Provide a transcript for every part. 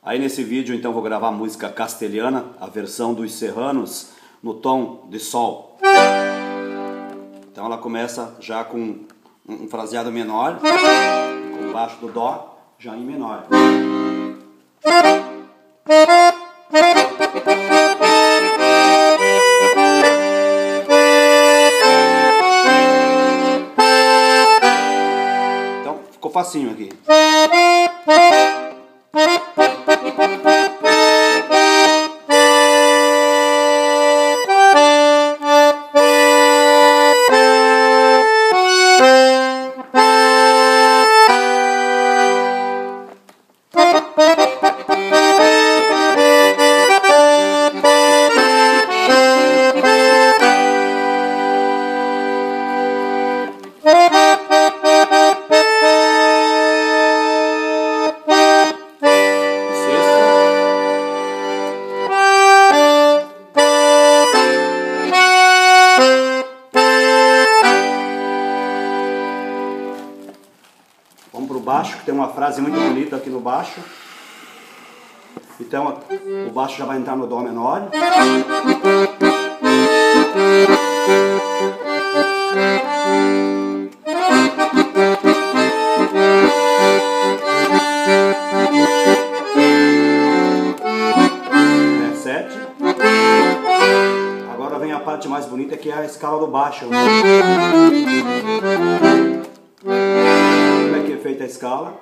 Aí nesse vídeo então vou gravar a música castelhana, a versão dos Serranos, no tom de Sol. Então ela começa já com um fraseado menor, com baixo do Dó, já em menor. Então ficou facinho aqui. Vamos para o baixo, que tem uma frase muito bonita aqui no baixo. Então o baixo já vai entrar no Dó menor. É 7. Agora vem a parte mais bonita, que é a escala do baixo. Feita a escala.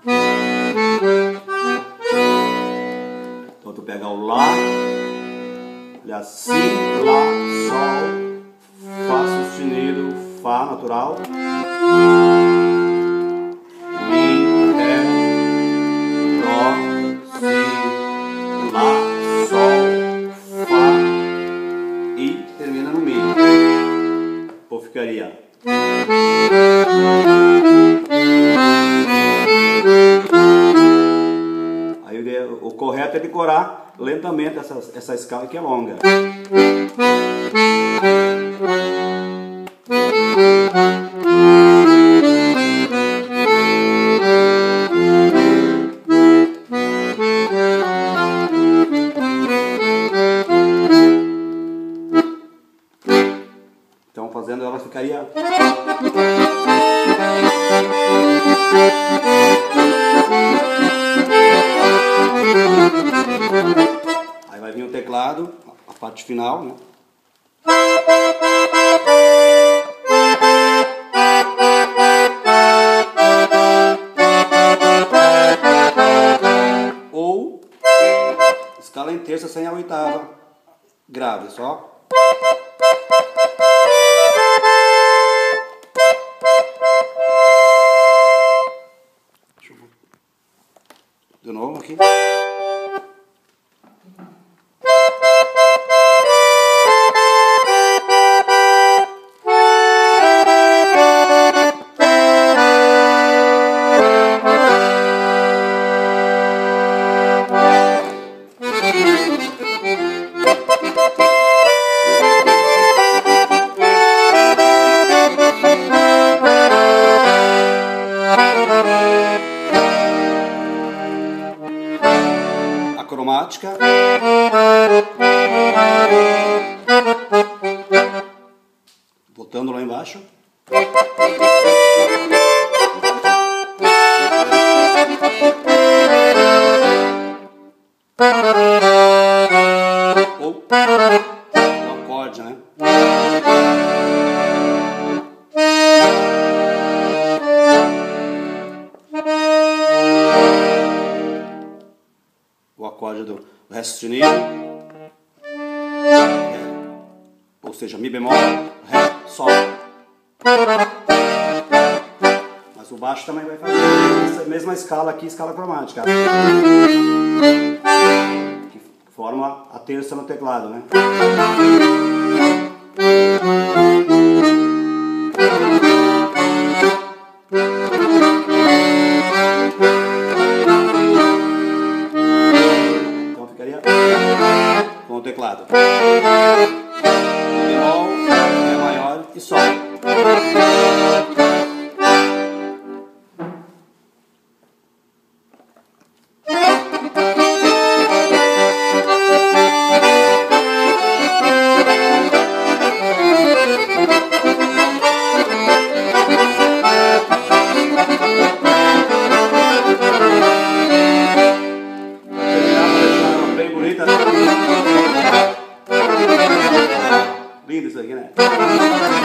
Então tu pega o Lá, olha, Si, Lá, Sol, Fá sustenido, Fá natural, Mi, Ré, Dó, Si, Lá, Sol, Fá e termina no Mi. Ou ficaria o correto é decorar lentamente essa escala que é longa. Então fazendo ela ficaria... Aí vai vir o teclado, a parte final, né? Ou escala em terça sem a oitava grave, só. De novo aqui. Cromática. Voltando lá embaixo. Ou o acorde, né? O acorde do Ré sustenido, ou seja, Mi bemol, Ré, Sol. Mas o baixo também vai fazer essa mesma escala aqui, escala cromática, que forma a terça no teclado, né? Com o teclado. Bemol, Ré maior e Sol. Lindo isso aqui, né?